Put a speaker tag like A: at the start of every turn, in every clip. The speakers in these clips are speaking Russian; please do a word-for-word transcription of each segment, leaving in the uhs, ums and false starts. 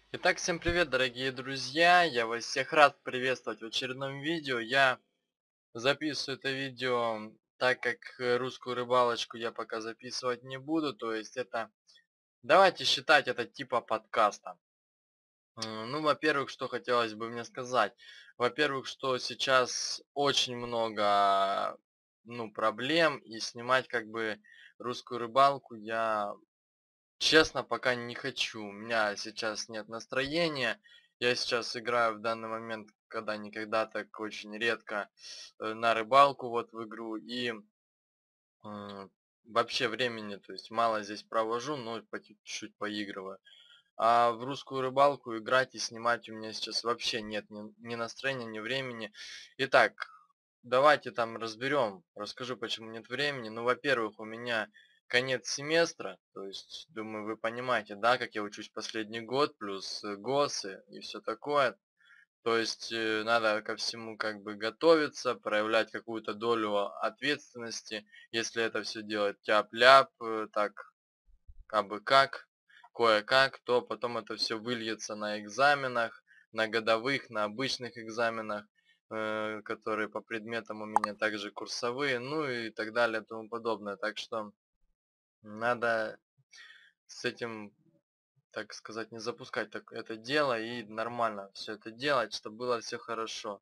A: Итак, всем привет, дорогие друзья! Я вас всех рад приветствовать в очередном видео. Я записываю это видео, так как э, русскую рыбалочку я пока записывать не буду. То есть это, давайте считать это типа подкаста. М, Ну, во-первых, что хотелось бы мне сказать. Во-первых, что сейчас очень много, ну, проблем, и снимать как бы русскую рыбалку я честно, пока не хочу. У меня сейчас нет настроения. Я сейчас играю в данный момент, когда никогда так очень редко, э, на рыбалку вот в игру. И м, вообще времени, то есть мало здесь провожу, но по чуть-чуть поигрываю. А в русскую рыбалку играть и снимать у меня сейчас вообще нет ни, ни настроения, ни времени. Итак, давайте там разберем. Расскажу, почему нет времени. Ну, во-первых, у меня конец семестра, то есть, думаю, вы понимаете, да, как я учусь последний год, плюс э, ГОСы и все такое. То есть э, надо ко всему как бы готовиться, проявлять какую-то долю ответственности. Если это все делать тяп-ляп, э, так, кабы как, кое-как, то потом это все выльется на экзаменах, на годовых, на обычных экзаменах, э, которые по предметам у меня также курсовые, ну и так далее и тому подобное. Так что надо с этим, так сказать, не запускать так это дело и нормально все это делать, чтобы было все хорошо.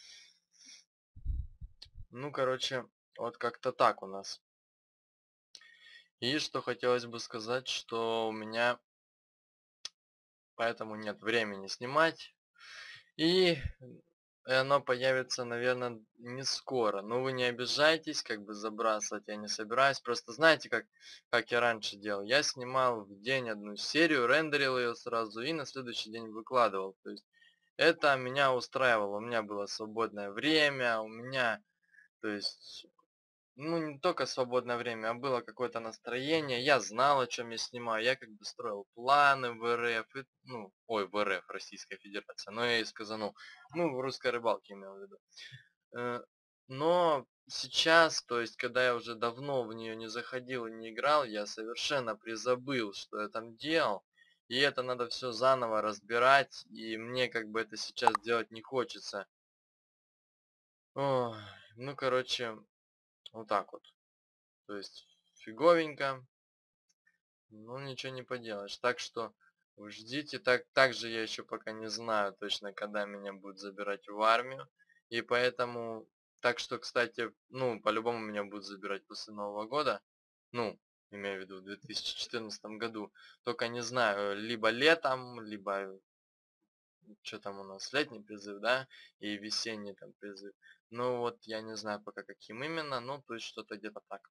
A: Ну, короче, вот как-то так у нас. И что хотелось бы сказать, что у меня поэтому нет времени снимать. И оно появится, наверное, не скоро. Но вы не обижайтесь, как бы забрасывать я не собираюсь. Просто знаете, как, как я раньше делал? Я снимал в день одну серию, рендерил ее сразу и на следующий день выкладывал. То есть это меня устраивало. У меня было свободное время, у меня, то есть, ну, не только свободное время, а было какое-то настроение. Я знал, о чем я снимаю. Я как бы строил планы в РФ, и, ну, ой, в РФ, Российская Федерация. Но я и сказанул, ну, в русской рыбалке имел в виду. Э, Но сейчас, то есть, когда я уже давно в нее не заходил и не играл, я совершенно призабыл, что я там делал. И это надо все заново разбирать, и мне как бы это сейчас делать не хочется. Ой, ну, короче, вот так вот. То есть, фиговенько. Ну, ничего не поделаешь. Так что ждите. Так, также я еще пока не знаю точно, когда меня будут забирать в армию. И поэтому... Так что, кстати, ну, по-любому меня будут забирать после Нового года. Ну, имею в виду в две тысячи четырнадцатом году. Только не знаю, либо летом, либо... Что там у нас? Летний призыв, да? И весенний там призыв. Ну, вот я не знаю пока каким именно, но то есть что-то где-то так.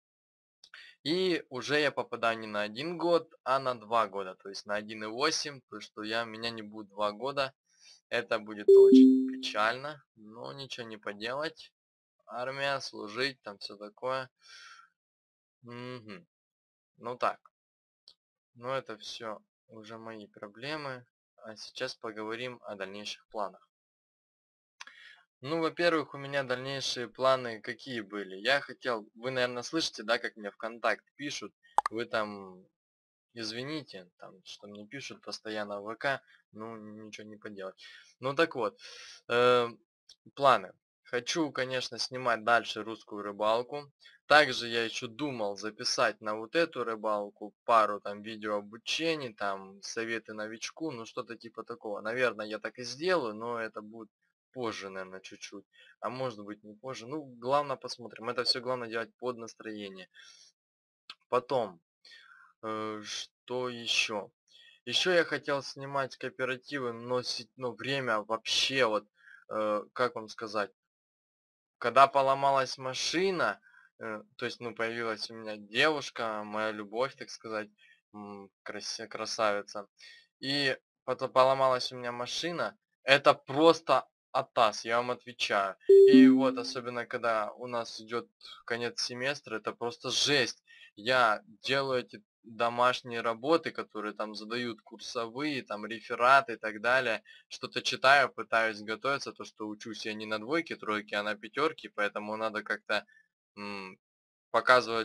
A: И уже я попадаю не на один год, а на два года, то есть на один и восемь, то что я, меня не будет два года. Это будет очень печально, но ничего не поделать. Армия, служить, там все такое. Мгм. Ну так, но это все уже мои проблемы. А сейчас поговорим о дальнейших планах. Ну, во-первых, у меня дальнейшие планы какие были? Я хотел, вы, наверное, слышите, да, как мне ВКонтакт пишут, вы там извините, там, что мне пишут постоянно в ВК, ну, ничего не поделать. Ну, так вот, э, планы. Хочу, конечно, снимать дальше русскую рыбалку. Также я еще думал записать на вот эту рыбалку пару там видео обучений, там, советы новичку, ну, что-то типа такого. Наверное, я так и сделаю, но это будет позже, наверное, чуть-чуть. А может быть, не позже. Ну, главное, посмотрим. Это все главное делать под настроение. Потом, Э, что еще? Еще я хотел снимать кооперативы, но, се- но время вообще вот, э, как вам сказать, когда поломалась машина, э, то есть, ну, появилась у меня девушка, моя любовь, так сказать, м, красе- красавица, и потом поломалась у меня машина, это просто атас, я вам отвечаю. И вот, особенно когда у нас идет конец семестра, это просто жесть. Я делаю эти домашние работы, которые там задают курсовые, там рефераты и так далее. Что-то читаю, пытаюсь готовиться, то что учусь я не на двойке, тройке, а на пятерке, поэтому надо как-то м, показывать,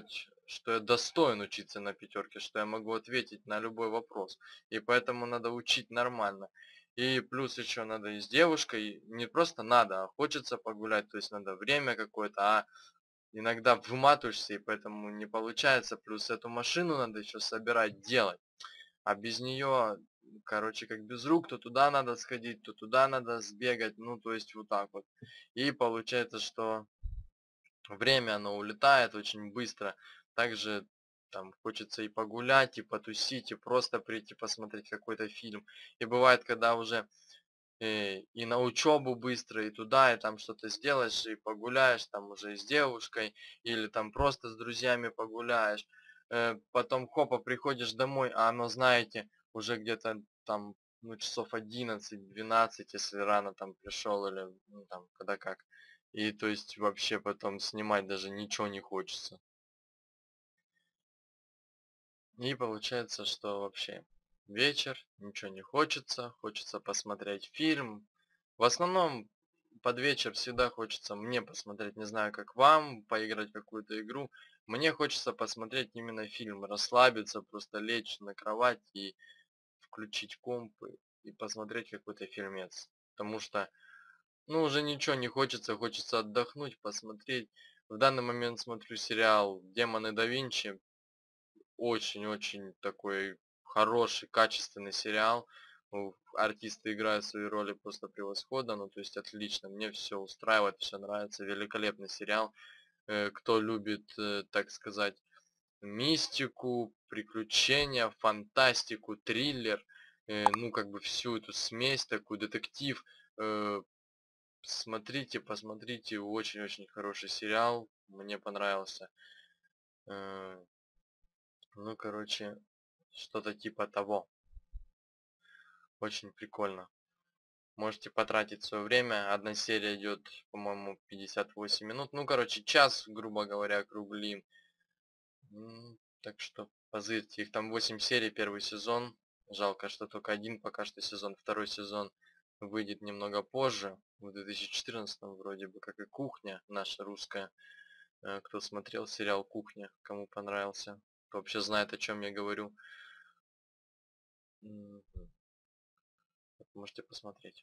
A: что я достоин учиться на пятерке, что я могу ответить на любой вопрос. И поэтому надо учить нормально. И плюс еще надо и с девушкой, не просто надо, а хочется погулять, то есть надо время какое-то, а иногда выматываешься, и поэтому не получается. Плюс эту машину надо еще собирать, делать. А без нее, короче, как без рук, то туда надо сходить, то туда надо сбегать, ну, то есть вот так вот. И получается, что время, оно улетает очень быстро. Также там хочется и погулять, и потусить, и просто прийти посмотреть какой-то фильм. И бывает, когда уже э, и на учебу быстро, и туда, и там что-то сделаешь, и погуляешь там уже и с девушкой, или там просто с друзьями погуляешь. Э, потом хопа, приходишь домой, а оно, знаете, уже где-то там, ну, часов одиннадцать-двенадцать, если рано там пришел, или ну, там, когда как. И то есть вообще потом снимать даже ничего не хочется. И получается, что вообще вечер, ничего не хочется, хочется посмотреть фильм. В основном под вечер всегда хочется мне посмотреть, не знаю как вам, поиграть в какую-то игру. Мне хочется посмотреть именно фильм, расслабиться, просто лечь на кровать и включить комп и посмотреть какой-то фильмец. Потому что, ну, уже ничего не хочется, хочется отдохнуть, посмотреть. В данный момент смотрю сериал «Демоны да Винчи». Очень-очень такой хороший, качественный сериал. Ну, артисты играют свои роли просто превосходно, ну то есть отлично. Мне все устраивает, все нравится. Великолепный сериал. Э, Кто любит, э, так сказать, мистику, приключения, фантастику, триллер, э, ну как бы всю эту смесь, такую детектив, э, смотрите, посмотрите, очень-очень хороший сериал. Мне понравился. Э, Ну, короче, что-то типа того. Очень прикольно. Можете потратить свое время. Одна серия идет, по-моему, пятьдесят восемь минут. Ну, короче, час, грубо говоря, округлим. М, Так что, позырьте. Их там восемь серий, первый сезон. Жалко, что только один пока что сезон. Второй сезон выйдет немного позже, в две тысячи четырнадцатом вроде бы, как и «Кухня» наша русская. Э, Кто смотрел сериал «Кухня», кому понравился, кто вообще знает, о чем я говорю. Мгм. Можете посмотреть.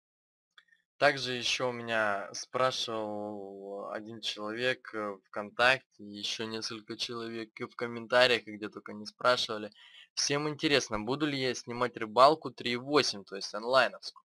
A: Также еще у меня спрашивал один человек э, ВКонтакте, и еще несколько человек и в комментариях, и где только не спрашивали. Всем интересно, буду ли я снимать рыбалку три и восемь, то есть онлайновскую.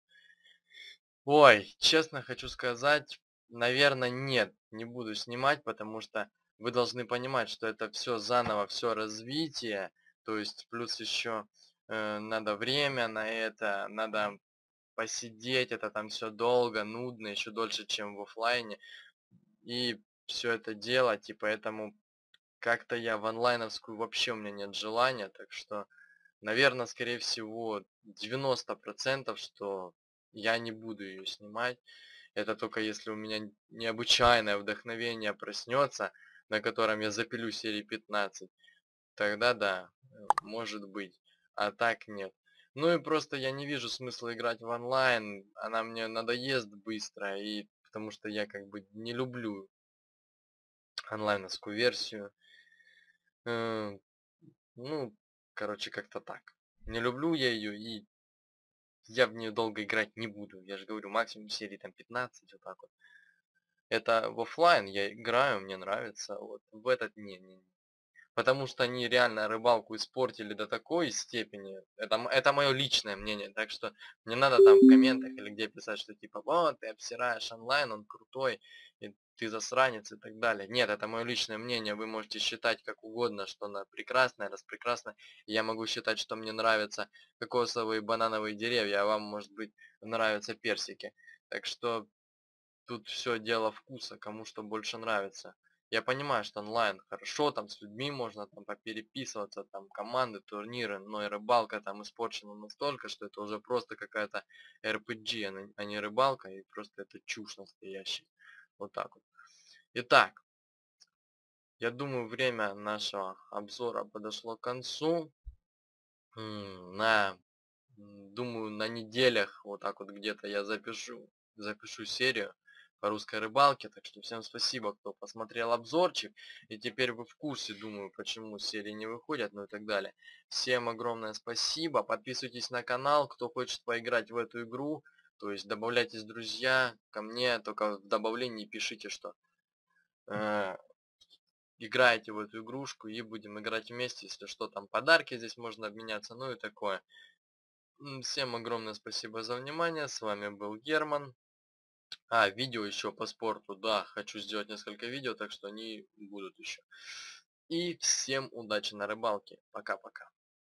A: Ой, честно хочу сказать, наверное, нет, не буду снимать, потому что вы должны понимать, что это все заново, все развитие, то есть плюс еще э, надо время на это, надо посидеть, это там все долго, нудно, еще дольше, чем в оффлайне. И все это делать, и поэтому как-то я в онлайновскую вообще у меня нет желания, так что, наверное, скорее всего, девяносто процентов, что я не буду ее снимать. Это только если у меня необычайное вдохновение проснется, на котором я запилю серии пятнадцать. Тогда да, э, может быть. А так нет. Ну и просто я не вижу смысла играть в онлайн. Она мне надоест быстро. И потому что я как бы не люблю онлайновскую версию. Э, Ну, короче, как-то так. Не люблю я ее, и я в нее долго играть не буду. Я же говорю, максимум серии там пятнадцать, вот так вот. Это в оффлайн я играю, мне нравится. Вот в этот не, не, не. Потому что они реально рыбалку испортили до такой степени. Это, м- это мое личное мнение. Так что не надо там в комментах или где писать, что типа, вот, ты обсираешь онлайн, он крутой, и ты засранец и так далее. Нет, это мое личное мнение. Вы можете считать как угодно, что она прекрасная, распрекрасная. И я могу считать, что мне нравятся кокосовые и банановые деревья, а вам, может быть, нравятся персики. Так что тут все дело вкуса, кому что больше нравится. Я понимаю, что онлайн хорошо, там с людьми можно там попереписываться, там команды, турниры, но и рыбалка там испорчена настолько, что это уже просто какая-то эр пи джи, а не а не рыбалка, и просто это чушь настоящая. Вот так вот. Итак, я думаю, время нашего обзора подошло к концу. М, На, м, думаю, на неделях вот так вот где-то я запишу, запишу серию. по русской рыбалке. Так что всем спасибо, кто посмотрел обзорчик. И теперь вы в курсе, думаю, почему серии не выходят, ну и так далее. Всем огромное спасибо. Подписывайтесь на канал, кто хочет поиграть в эту игру. То есть добавляйтесь, друзья, ко мне. Только в добавлении пишите, что э, играете в эту игрушку, и будем играть вместе. Если что, там подарки здесь можно обменяться, ну и такое. Всем огромное спасибо за внимание. С вами был Герман. А, видео еще по спорту. Да, хочу сделать несколько видео, так что они будут еще. И всем удачи на рыбалке. Пока-пока.